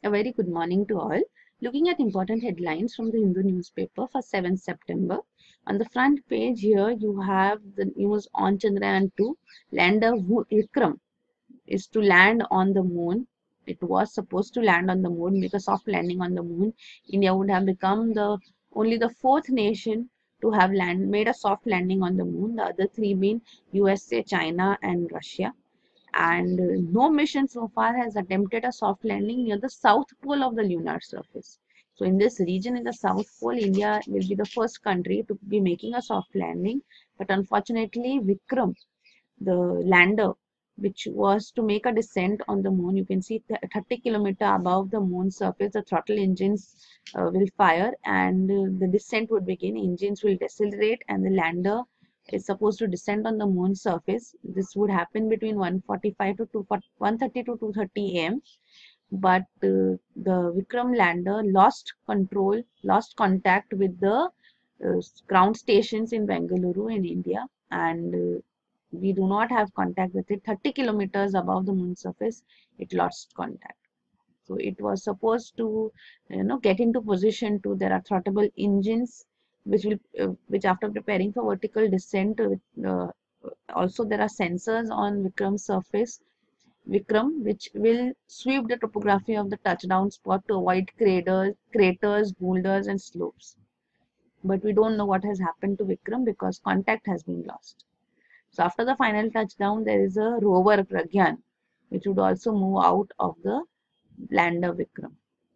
A very good morning to all. Looking at important headlines from the Hindu newspaper for 7th September. On the front page here, you have the news on Chandrayaan-2. Lander Vikram is to land on the moon. It was supposed to land on the moon, make a soft landing on the moon. India would have become only the fourth nation to have made a soft landing on the moon. The other three being USA, China, and Russia. And no mission so far has attempted a soft landing near the south pole of the lunar surface. So in this region, in the south pole, India will be the first country to be making a soft landing. But unfortunately, Vikram, the lander, which was to make a descent on the moon, you can see 30 kilometers above the moon's surface, the throttle engines will fire and the descent would begin. Engines will decelerate and the lander is supposed to descend on the moon's surface. This would happen between 1:45 to 1:30 to 2:30 am. But the Vikram lander lost contact with the ground stations in Bengaluru in India, and we do not have contact with it. 30 kilometers above the moon surface, it lost contact. So it was supposed to, get into position to. There are throttleable engines, which after preparing for vertical descent, also there are sensors on Vikram's surface. Vikram, which will sweep the topography of the touchdown spot to avoid craters, boulders, and slopes. But we don't know what has happened to Vikram because contact has been lost. So after the final touchdown, there is a rover Pragyan, which would also move out of the lander Vikram.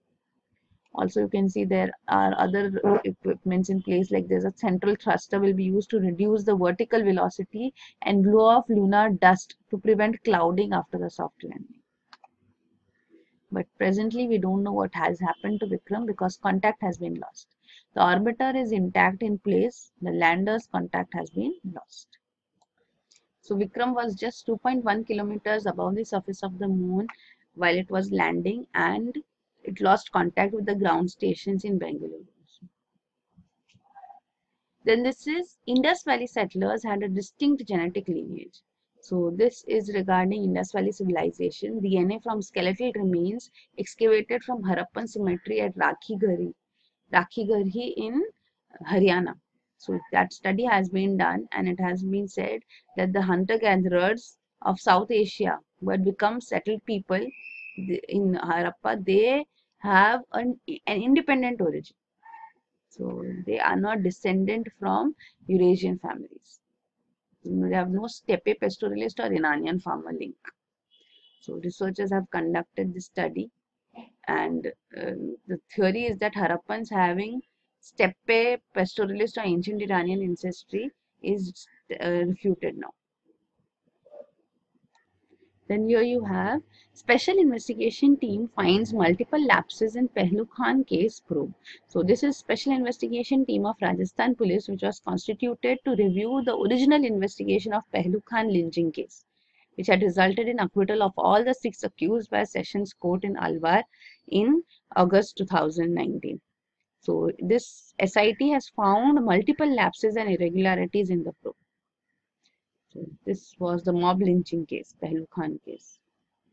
Also, you can see there are other equipments in place, like there's a central thruster will be used to reduce the vertical velocity and blow off lunar dust to prevent clouding after the soft landing. But presently, we don't know what has happened to Vikram because contact has been lost. The orbiter is intact in place. The lander's contact has been lost. So Vikram was just 2.1 kilometers above the surface of the moon while it was landing, and it lost contact with the ground stations in Bengaluru. Then this is Indus Valley settlers had a distinct genetic lineage. So this is regarding Indus Valley civilization. DNA from skeletal remains excavated from Harappan cemetery at Rakhigarhi in Haryana. So that study has been done, and it has been said that the hunter-gatherers of South Asia who had become settled people in Harappa, they have an independent origin. So they are not descendant from Eurasian families. They have no steppe pastoralist or Iranian farmer link. So researchers have conducted this study, and the theory is that Harappans having steppe pastoralist or ancient Iranian ancestry is refuted now. Then here you have special investigation team finds multiple lapses in Pehlu Khan case probe. So this is special investigation team of Rajasthan police which was constituted to review the original investigation of Pehlu Khan lynching case, which had resulted in acquittal of all the 6 accused by Sessions Court in Alwar in August 2019. So this SIT has found multiple lapses and irregularities in the probe. So this was the mob lynching case, Pehlu Khan case.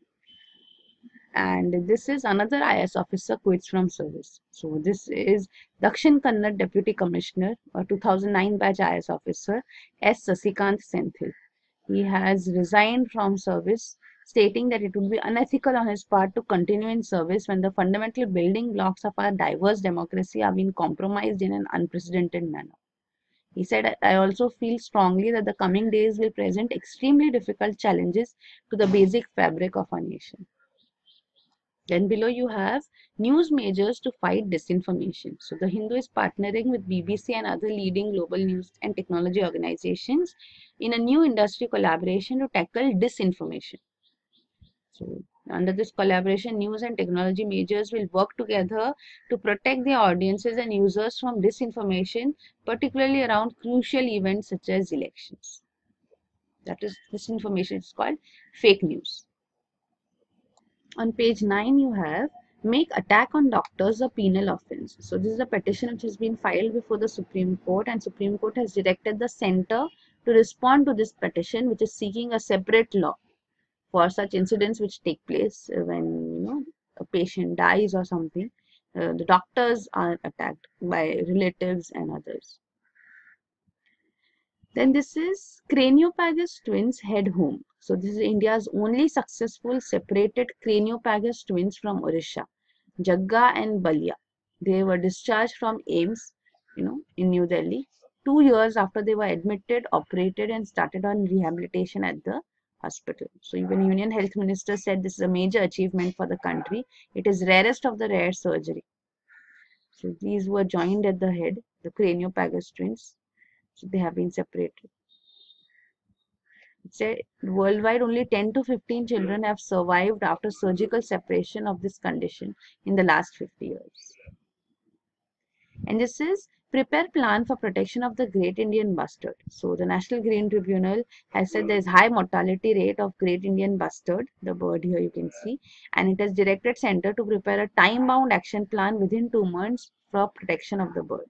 And this is another IAS officer quits from service. So this is Dakshin Kannada Deputy Commissioner, a 2009 batch IAS officer, S. Sasikant Senthil. He has resigned from service, stating that it would be unethical on his part to continue in service when the fundamental building blocks of our diverse democracy are being compromised in an unprecedented manner. He said, I also feel strongly that the coming days will present extremely difficult challenges to the basic fabric of our nation. Then below you have news measures to fight disinformation. So the Hindu is partnering with BBC and other leading global news and technology organizations in a new industry collaboration to tackle disinformation. So under this collaboration, news and technology majors will work together to protect their audiences and users from disinformation, particularly around crucial events such as elections. That is, disinformation is called fake news. On page 9, you have make attack on doctors a penal offense. So this is a petition which has been filed before the Supreme Court, and Supreme Court has directed the center to respond to this petition, which is seeking a separate law for such incidents which take place when a patient dies or something, the doctors are attacked by relatives and others. Then this is craniopagus twins head home. So this is India's only successful separated craniopagus twins from Orissa, Jagga and Balia. They were discharged from AIIMS, in New Delhi, 2 years after they were admitted, operated, and started on rehabilitation at the hospital. So even Union Health Minister said this is a major achievement for the country. It is rarest of the rare surgery. So these were joined at the head, the craniopagus twins. So they have been separated. It said worldwide only 10 to 15 children have survived after surgical separation of this condition in the last 50 years. And this is prepare plan for protection of the Great Indian Bustard. So the National Green Tribunal has said there is high mortality rate of Great Indian Bustard, the bird here you can see, and it has directed center to prepare a time-bound action plan within 2 months for protection of the bird.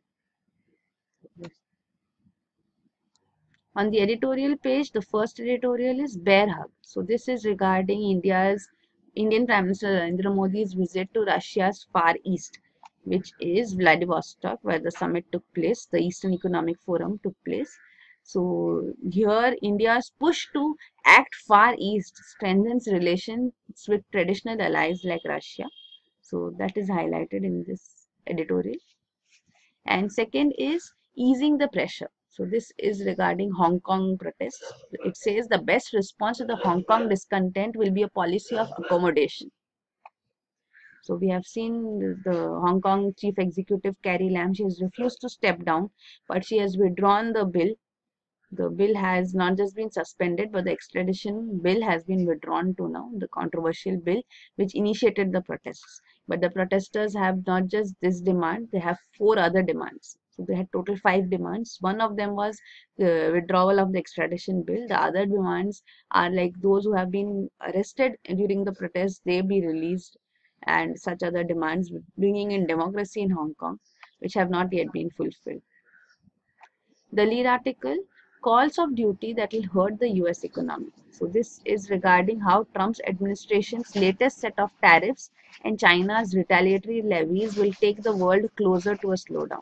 On the editorial page, the first editorial is Bear Hug. So this is regarding Indian Prime Minister Narendra Modi's visit to Russia's Far East, which is Vladivostok, where the summit took place, the Eastern Economic Forum took place. So here, India's push to act far east strengthens relations with traditional allies like Russia. So that is highlighted in this editorial. And second is easing the pressure. So this is regarding Hong Kong protests. It says the best response to the Hong Kong discontent will be a policy of accommodation. So we have seen the Hong Kong Chief Executive Carrie Lam. She has refused to step down, but she has withdrawn the bill. The bill has not just been suspended, but the extradition bill has been withdrawn to now, the controversial bill which initiated the protests. But the protesters have not just this demand, they have 4 other demands. So they had total 5 demands. One of them was the withdrawal of the extradition bill. The other demands are like those who have been arrested during the protests, they be released, and such other demands, bringing in democracy in Hong Kong, which have not yet been fulfilled. The lead article, calls of duty that will hurt the US economy. So this is regarding how Trump's administration's latest set of tariffs and China's retaliatory levies will take the world closer to a slowdown.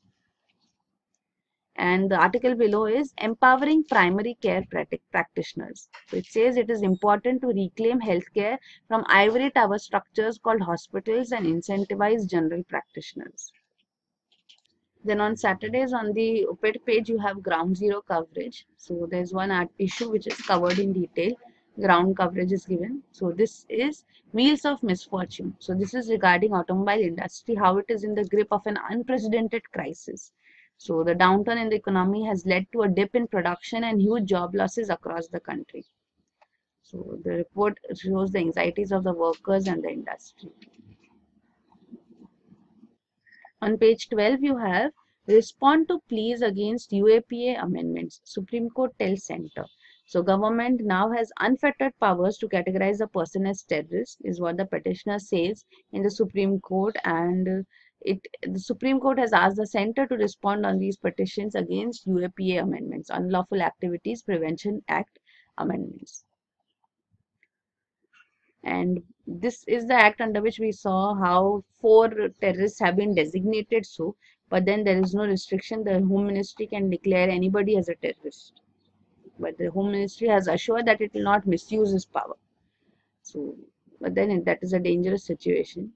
And the article below is empowering primary care practitioners. So it says it is important to reclaim healthcare from ivory tower structures called hospitals and incentivize general practitioners. Then on Saturdays on the op-ed page you have ground zero coverage. So there's one issue which is covered in detail. Ground coverage is given. So this is wheels of misfortune. So this is regarding automobile industry, how it is in the grip of an unprecedented crisis. So the downturn in the economy has led to a dip in production and huge job losses across the country. So the report shows the anxieties of the workers and the industry. On page 12, you have respond to pleas against UAPA amendments. Supreme Court tells Center. So government now has unfettered powers to categorize a person as terrorist, is what the petitioner says in the Supreme Court, and the Supreme Court has asked the Center to respond on these petitions against UAPA amendments, Unlawful Activities Prevention Act amendments. And this is the act under which we saw how 4 terrorists have been designated so, but then there is no restriction. The Home Ministry can declare anybody as a terrorist. But the Home Ministry has assured that it will not misuse its power. So, but then that is a dangerous situation.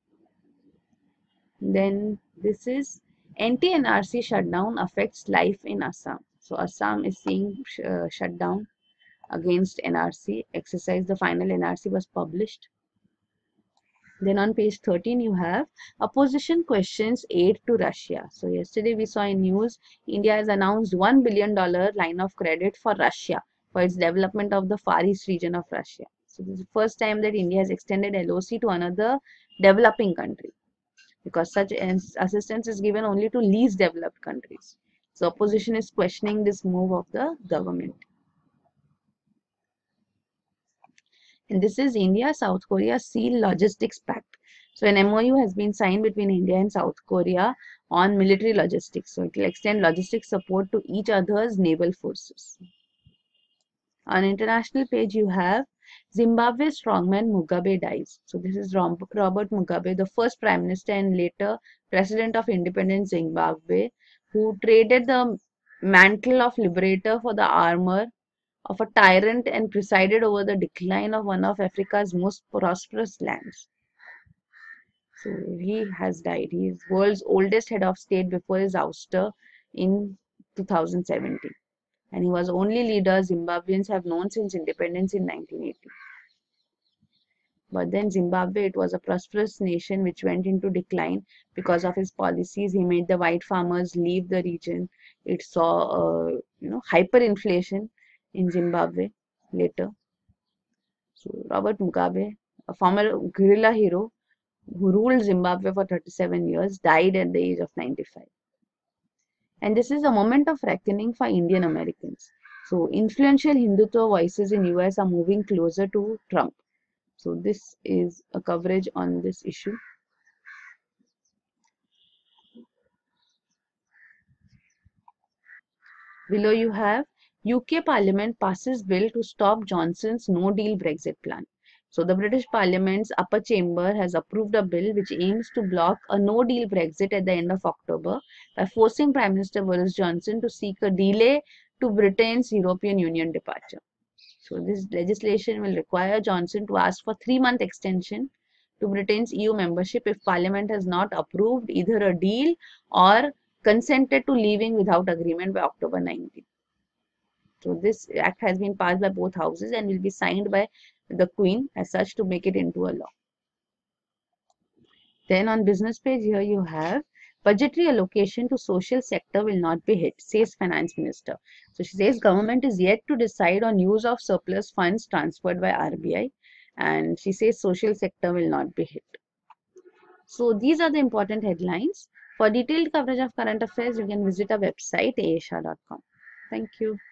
Then this is anti-NRC shutdown affects life in Assam. So Assam is seeing shutdown against NRC exercise. The final NRC was published. Then on page 13 you have opposition questions aid to Russia. So yesterday we saw in news India has announced $1 billion line of credit for Russia for its development of the Far East region of Russia. So this is the first time that India has extended LOC to another developing country, because such assistance is given only to least developed countries. So opposition is questioning this move of the government. And this is India South Korea Seal Logistics Pact. So an MOU has been signed between India and South Korea on military logistics. So it will extend logistics support to each other's naval forces. On international page you have Zimbabwe strongman Mugabe dies. So this is Robert Mugabe, the first prime minister and later president of independent Zimbabwe, who traded the mantle of liberator for the armor of a tyrant and presided over the decline of one of Africa's most prosperous lands. So he has died. He is world's oldest head of state before his ouster in 2017. And he was only leader Zimbabweans have known since independence in 1980. But then Zimbabwe, it was a prosperous nation which went into decline because of his policies. He made the white farmers leave the region. It saw, hyperinflation in Zimbabwe later. So Robert Mugabe, a former guerrilla hero who ruled Zimbabwe for 37 years, died at the age of 95. And this is a moment of reckoning for Indian Americans. So influential Hindutva voices in US are moving closer to Trump. So this is a coverage on this issue. Below you have UK Parliament passes bill to stop Johnson's no-deal Brexit plan. So the British Parliament's upper chamber has approved a bill which aims to block a no-deal Brexit at the end of October by forcing Prime Minister Boris Johnson to seek a delay to Britain's European Union departure. So this legislation will require Johnson to ask for 3-month extension to Britain's EU membership if Parliament has not approved either a deal or consented to leaving without agreement by October 19. So this act has been passed by both houses and will be signed by the Queen as such to make it into a law. Then on business page here you have budgetary allocation to social sector will not be hit, says Finance Minister. So she says government is yet to decide on use of surplus funds transferred by RBI, and she says social sector will not be hit. So these are the important headlines. For detailed coverage of current affairs, you can visit our website aashah.com. Thank you.